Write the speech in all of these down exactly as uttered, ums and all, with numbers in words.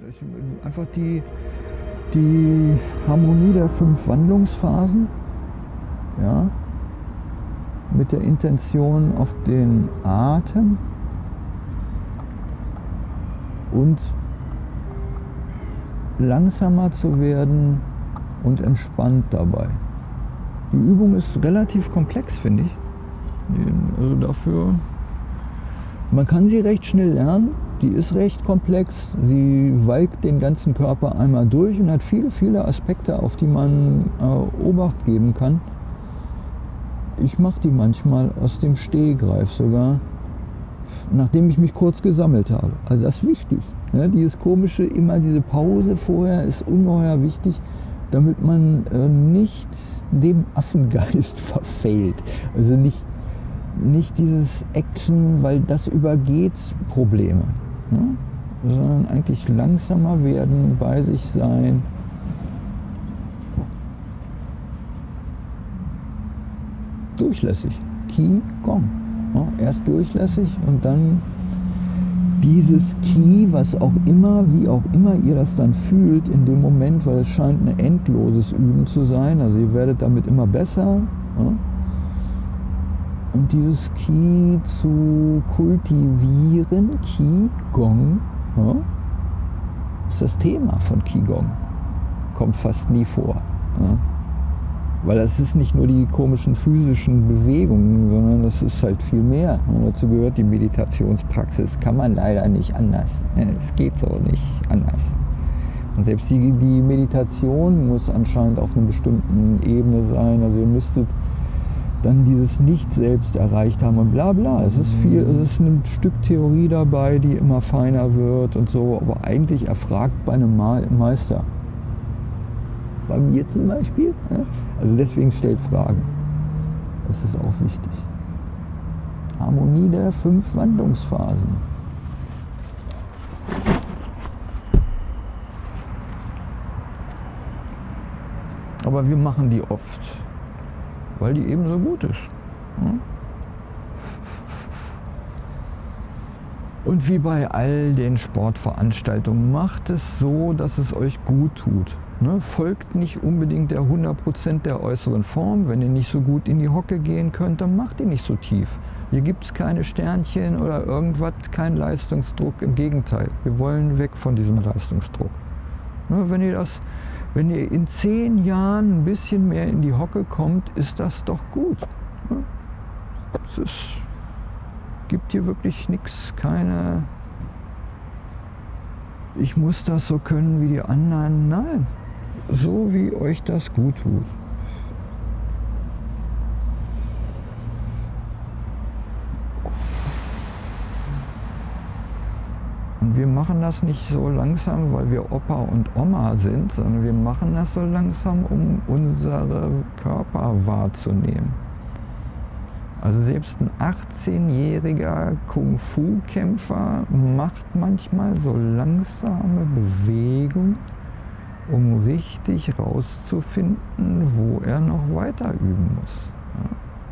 Ich, einfach die, die Harmonie der fünf Wandlungsphasen, ja, mit der Intention auf den Atem und langsamer zu werden und entspannt dabei. Die Übung ist relativ komplex, finde ich. Also dafür, man kann sie recht schnell lernen. Die ist recht komplex. Sie walkt den ganzen Körper einmal durch und hat viele, viele Aspekte, auf die man äh, Obacht geben kann. Ich mache die manchmal aus dem Stehgreif sogar, nachdem ich mich kurz gesammelt habe. Also das ist wichtig. Ne? Dieses komische, immer diese Pause vorher ist ungeheuer wichtig, damit man äh, nicht dem Affengeist verfällt. Also nicht, nicht dieses Action, weil das übergeht Probleme. Ne? Sondern eigentlich langsamer werden, bei sich sein. Durchlässig. Qi Gong. Ja, erst durchlässig und dann dieses Qi, was auch immer, wie auch immer ihr das dann fühlt in dem Moment, weil es scheint ein endloses Üben zu sein. Also ihr werdet damit immer besser. Ja? Und dieses Qi zu kultivieren, Qi Gong, ja, ist das Thema von Qi Gong. Kommt fast nie vor. Ja. Weil das ist nicht nur die komischen physischen Bewegungen, sondern das ist halt viel mehr. Und dazu gehört die Meditationspraxis. Kann man leider nicht anders. Es geht so nicht anders. Und selbst die, die Meditation muss anscheinend auf einer bestimmten Ebene sein. Also ihr müsstet dann dieses Nicht-Selbst erreicht haben und bla bla. Es ist viel, es ist ein Stück Theorie dabei, die immer feiner wird und so, aber eigentlich erfragt bei einem Meister. Bei mir zum Beispiel. Also deswegen stellt Fragen. Das ist auch wichtig. Harmonie der fünf Wandlungsphasen. Aber wir machen die oft, weil die eben so gut ist. Und wie bei all den Sportveranstaltungen, macht es so, dass es euch gut tut. Ne? Folgt nicht unbedingt der hundert Prozent der äußeren Form. Wenn ihr nicht so gut in die Hocke gehen könnt, dann macht ihr nicht so tief. Hier gibt es keine Sternchen oder irgendwas, kein Leistungsdruck. Im Gegenteil, wir wollen weg von diesem Leistungsdruck. Ne? Wenn ihr das Wenn ihr in zehn Jahren ein bisschen mehr in die Hocke kommt, ist das doch gut. Es ist, gibt hier wirklich nichts, keine, ich muss das so können wie die anderen. Nein, so wie euch das gut tut. Und wir machen das nicht so langsam, weil wir Opa und Oma sind, sondern wir machen das so langsam, um unsere Körper wahrzunehmen. Also selbst ein achtzehnjähriger Kung-Fu-Kämpfer macht manchmal so langsame Bewegungen, um richtig rauszufinden, wo er noch weiter üben muss. Ja.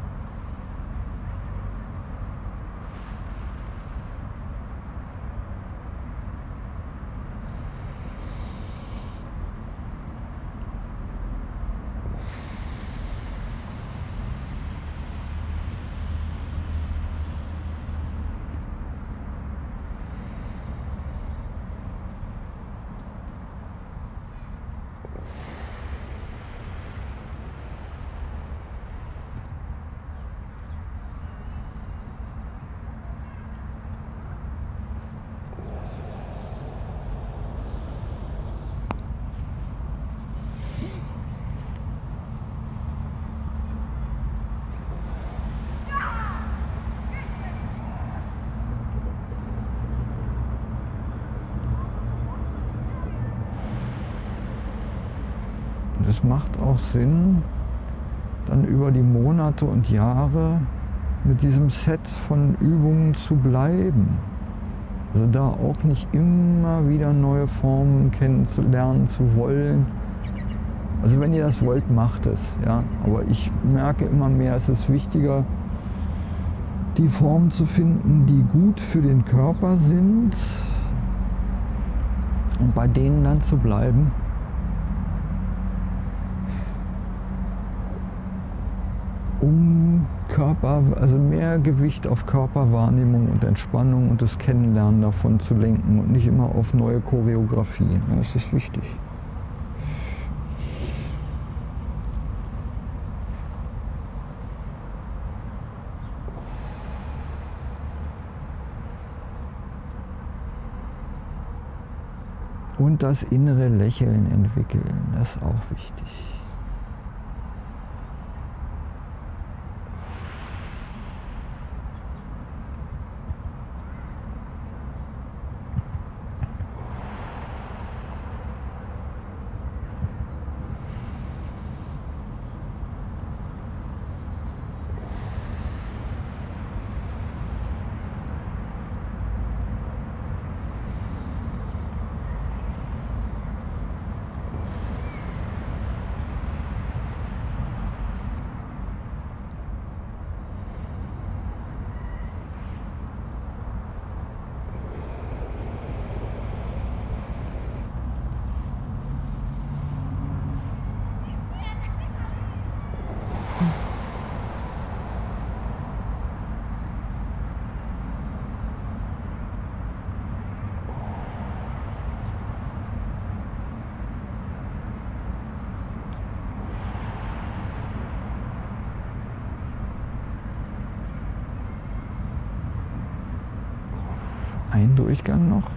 Es macht auch Sinn, dann über die Monate und Jahre mit diesem Set von Übungen zu bleiben. Also da auch nicht immer wieder neue Formen kennenzulernen zu wollen. Also wenn ihr das wollt, macht es. Ja? Aber ich merke immer mehr, es ist wichtiger, die Formen zu finden, die gut für den Körper sind Und bei denen dann zu bleiben. Um Körper, also mehr Gewicht auf Körperwahrnehmung und Entspannung und das Kennenlernen davon zu lenken und nicht immer auf neue Choreografien. Das ist wichtig. Und das innere Lächeln entwickeln, das ist auch wichtig. Ein Durchgang noch.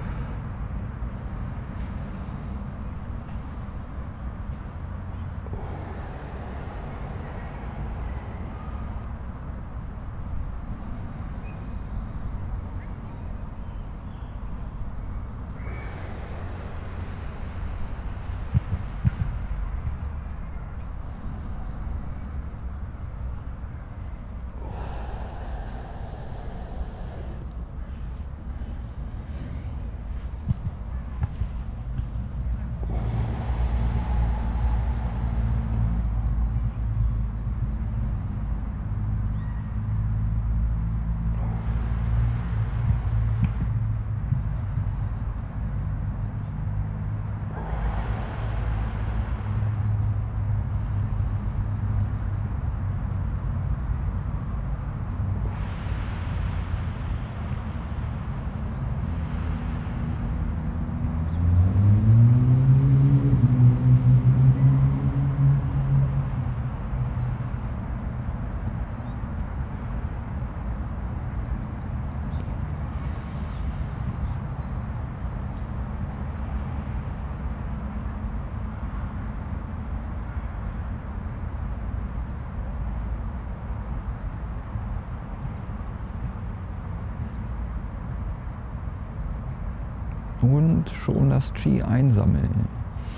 Und schon das Qi einsammeln.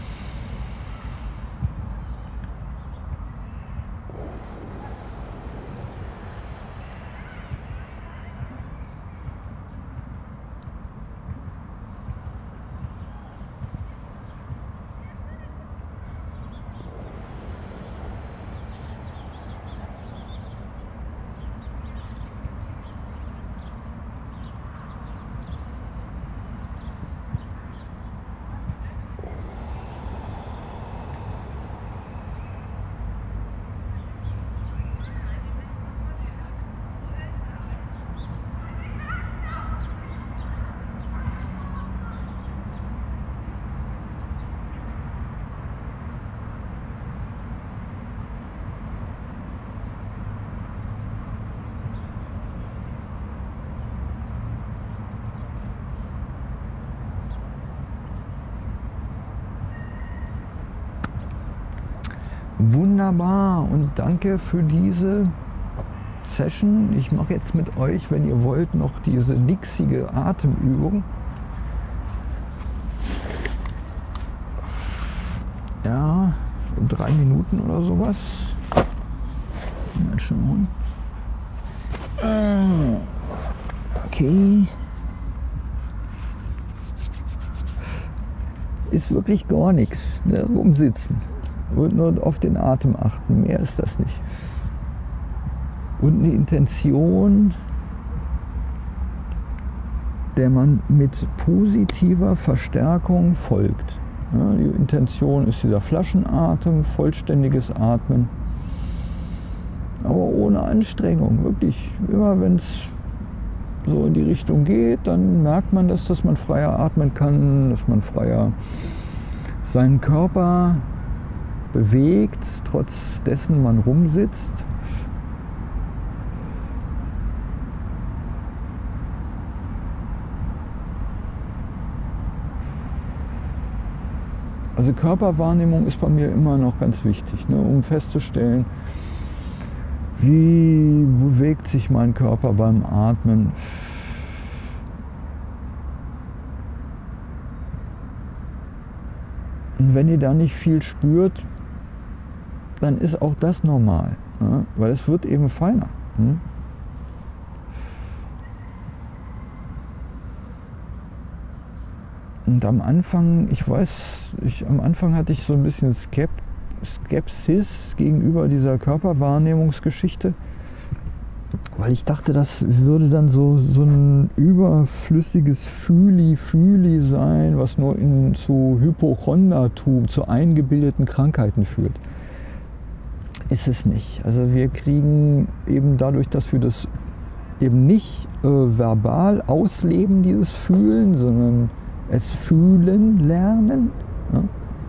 Wunderbar und danke für diese Session. Ich mache jetzt mit euch, wenn ihr wollt, noch diese nixige Atemübung. Ja, in drei Minuten oder sowas. Mal schauen. Okay. Ist wirklich gar nichts, ne? Rumsitzen. Und nur auf den Atem achten, mehr ist das nicht. Und eine Intention der man mit positiver Verstärkung folgt. Ja, die Intention ist dieser Flaschenatem, vollständiges Atmen, aber ohne Anstrengung. Wirklich, immer wenn es so in die Richtung geht, dann merkt man das, dass man freier atmen kann, dass man freier seinen Körper bewegt, trotz dessen man rumsitzt. Also Körperwahrnehmung ist bei mir immer noch ganz wichtig, ne, um festzustellen, wie bewegt sich mein Körper beim Atmen. Und wenn ihr da nicht viel spürt, dann ist auch das normal, ne, weil es wird eben feiner. Hm? Und am Anfang, ich weiß, ich, am Anfang hatte ich so ein bisschen Skep Skepsis gegenüber dieser Körperwahrnehmungsgeschichte, weil ich dachte, das würde dann so, so ein überflüssiges Fühli-Fühli sein, was nur in, zu Hypochondertum, zu eingebildeten Krankheiten führt. Ist es nicht. Also wir kriegen eben dadurch, dass wir das eben nicht äh, verbal ausleben, dieses Fühlen, sondern es fühlen lernen. Ja?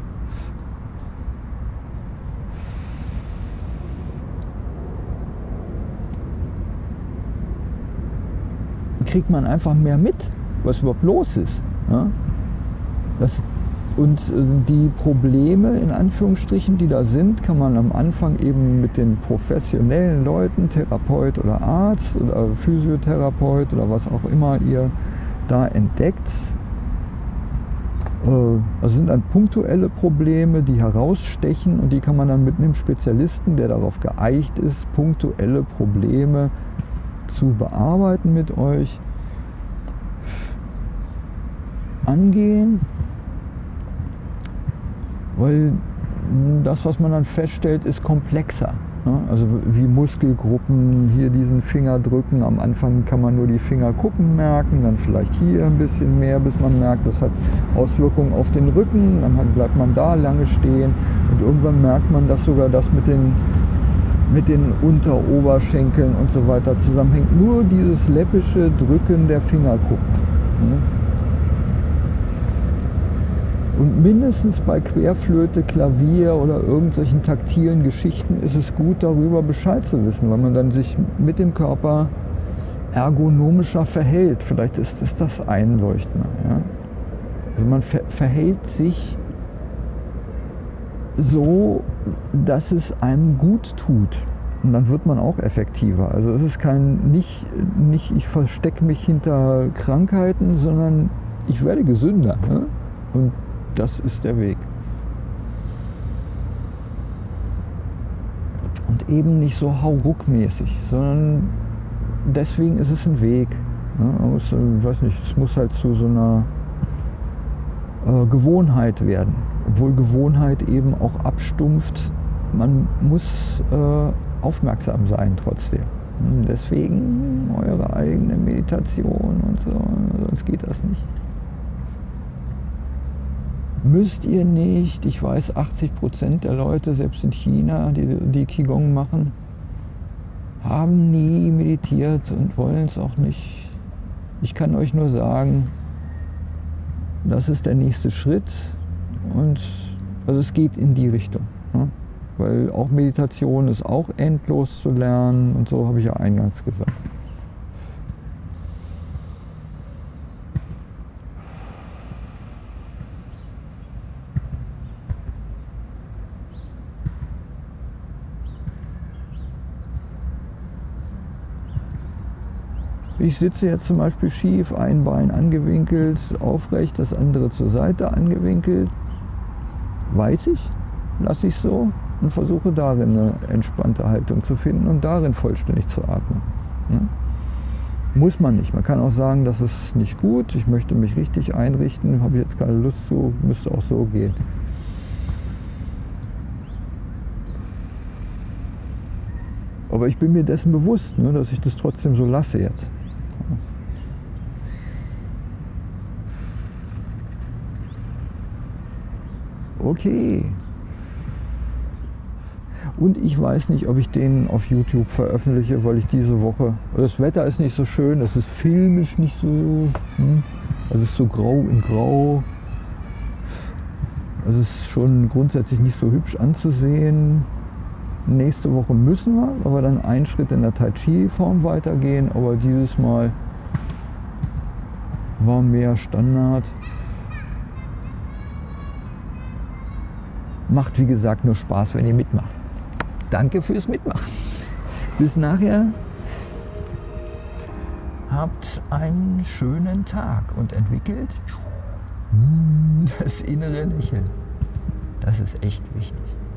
Kriegt man einfach mehr mit, was überhaupt los ist. Ja? Das, und äh, die Probleme, in Anführungsstrichen, die da sind, kann man am Anfang eben mit den professionellen Leuten, Therapeut oder Arzt oder Physiotherapeut oder was auch immer ihr da entdeckt, also sind dann punktuelle Probleme, die herausstechen, und die kann man dann mit einem Spezialisten, der darauf geeicht ist, punktuelle Probleme zu bearbeiten mit euch, angehen, weil das, was man dann feststellt, ist komplexer. Also wie Muskelgruppen, hier diesen Finger drücken, am Anfang kann man nur die Fingerkuppen merken, dann vielleicht hier ein bisschen mehr, bis man merkt, das hat Auswirkungen auf den Rücken, dann bleibt man da lange stehen und irgendwann merkt man, dass sogar das mit den, mit den Unteroberschenkeln und so weiter zusammenhängt. Nur dieses läppische Drücken der Fingerkuppen. Und mindestens bei Querflöte, Klavier oder irgendwelchen taktilen Geschichten ist es gut, darüber Bescheid zu wissen, weil man dann sich mit dem Körper ergonomischer verhält. Vielleicht ist es das einleuchtender. Ja? Also man ver verhält sich so, dass es einem gut tut. Und dann wird man auch effektiver. Also es ist kein, nicht, nicht ich verstecke mich hinter Krankheiten, sondern ich werde gesünder. Ja? Und das ist der Weg. Und eben nicht so hauruckmäßig, sondern deswegen ist es ein Weg. Man muss, ich weiß nicht, es muss halt zu so einer äh, Gewohnheit werden. Obwohl Gewohnheit eben auch abstumpft. Man muss äh, aufmerksam sein trotzdem. Und deswegen eure eigene Meditation und so, sonst geht das nicht. Müsst ihr nicht. Ich weiß, achtzig Prozent der Leute, selbst in China, die, die Qigong machen, haben nie meditiert und wollen es auch nicht. Ich kann euch nur sagen, das ist der nächste Schritt, und also es geht in die Richtung. Ne? Weil auch Meditation ist auch endlos zu lernen, und so habe ich ja eingangs gesagt. Ich sitze jetzt zum Beispiel schief, ein Bein angewinkelt, aufrecht, das andere zur Seite angewinkelt. Weiß ich, lasse ich so und versuche darin eine entspannte Haltung zu finden und darin vollständig zu atmen. Ja? Muss man nicht. Man kann auch sagen, das ist nicht gut, ich möchte mich richtig einrichten, habe jetzt keine Lust zu, müsste auch so gehen. Aber ich bin mir dessen bewusst, ne, dass ich das trotzdem so lasse jetzt. Okay. Und ich weiß nicht, ob ich den auf YouTube veröffentliche, weil ich diese Woche, das Wetter ist nicht so schön, es ist filmisch nicht so, hm, also es ist so grau in grau. Es ist schon grundsätzlich nicht so hübsch anzusehen. Nächste Woche müssen wir, weil wir dann einen Schritt in der Tai Chi Form weitergehen, aber dieses Mal war mehr Standard. Macht wie gesagt nur Spaß, wenn ihr mitmacht. Danke fürs Mitmachen. Bis nachher. Habt einen schönen Tag und entwickelt das innere Lächeln. Das ist echt wichtig.